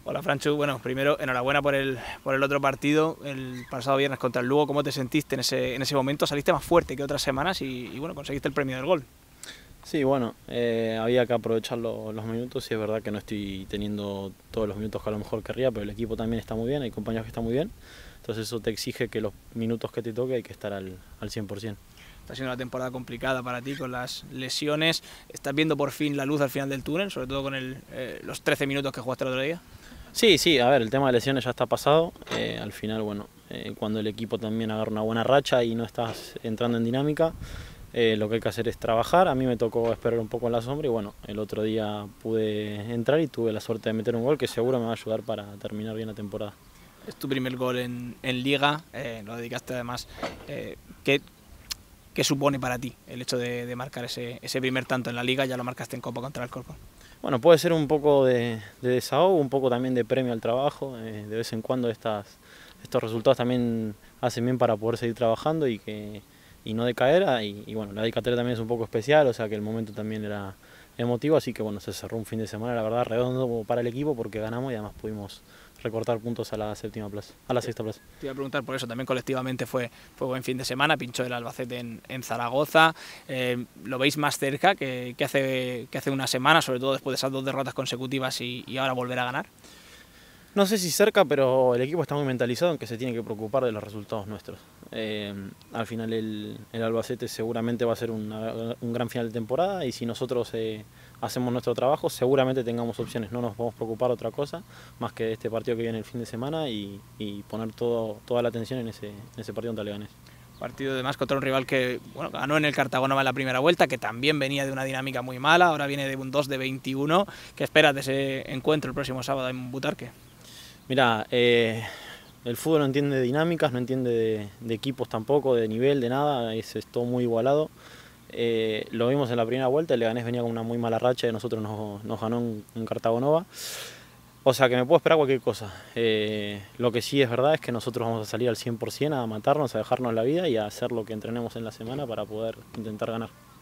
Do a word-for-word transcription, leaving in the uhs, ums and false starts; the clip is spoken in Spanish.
Hola Franchu, bueno, primero enhorabuena por el, por el otro partido, el pasado viernes contra el Lugo. ¿Cómo te sentiste en ese, en ese momento? Saliste más fuerte que otras semanas y, y bueno, conseguiste el premio del gol. Sí, bueno, eh, había que aprovechar lo- los minutos y es verdad que no estoy teniendo todos los minutos que a lo mejor querría, pero el equipo también está muy bien, hay compañeros que están muy bien, entonces eso te exige que los minutos que te toque hay que estar al, al cien por ciento. Está siendo una temporada complicada para ti con las lesiones. ¿Estás viendo por fin la luz al final del túnel, sobre todo con el, eh, los trece minutos que jugaste el otro día? Sí, sí, a ver, el tema de lesiones ya está pasado, eh, al final, bueno, eh, cuando el equipo también agarra una buena racha y no estás entrando en dinámica, Eh, lo que hay que hacer es trabajar. A mí me tocó esperar un poco en la sombra y bueno, el otro día pude entrar y tuve la suerte de meter un gol que seguro me va a ayudar para terminar bien la temporada. Es tu primer gol en, en Liga, eh, lo dedicaste además. Eh, ¿qué, ¿Qué supone para ti el hecho de, de marcar ese, ese primer tanto en la Liga? Ya lo marcaste en Copa contra el Alcorcón. Bueno, puede ser un poco de, de desahogo, un poco también de premio al trabajo. Eh, de vez en cuando estas, estos resultados también hacen bien para poder seguir trabajando y, que, y no decaer. Ah, Y, y bueno, la dedicatoria también es un poco especial, o sea que el momento también era emotivo, así que bueno, se cerró un fin de semana, la verdad, redondo para el equipo porque ganamos y además pudimos recortar puntos a la séptima plaza, a la sexta plaza. Te iba a preguntar por eso, también colectivamente fue, fue buen fin de semana, pinchó el Albacete en, en Zaragoza. Eh, ¿Lo veis más cerca que, que, hace, que hace una semana, sobre todo después de esas dos derrotas consecutivas y, y ahora volver a ganar? No sé si cerca, pero el equipo está muy mentalizado en que se tiene que preocupar de los resultados nuestros. Eh, al final el, el Albacete seguramente va a ser una, un gran final de temporada y si nosotros eh, hacemos nuestro trabajo seguramente tengamos opciones. No nos vamos a preocupar de otra cosa más que de este partido que viene el fin de semana y, y poner todo, toda la atención en ese, en ese partido contra Leganés. Partido además contra un rival que bueno, ganó en el Cartagonova en la primera vuelta, que también venía de una dinámica muy mala, ahora viene de un dos de veintiuno. ¿Qué esperas de ese encuentro el próximo sábado en Butarque? Mira, eh, el fútbol no entiende de dinámicas, no entiende de, de equipos tampoco, de nivel, de nada, es, es todo muy igualado. Eh, lo vimos en la primera vuelta, el Leganés venía con una muy mala racha y nosotros nos, nos ganó en, en Cartagonova. O sea que me puedo esperar cualquier cosa. Eh, lo que sí es verdad es que nosotros vamos a salir al cien por ciento a matarnos, a dejarnos la vida y a hacer lo que entrenemos en la semana para poder intentar ganar.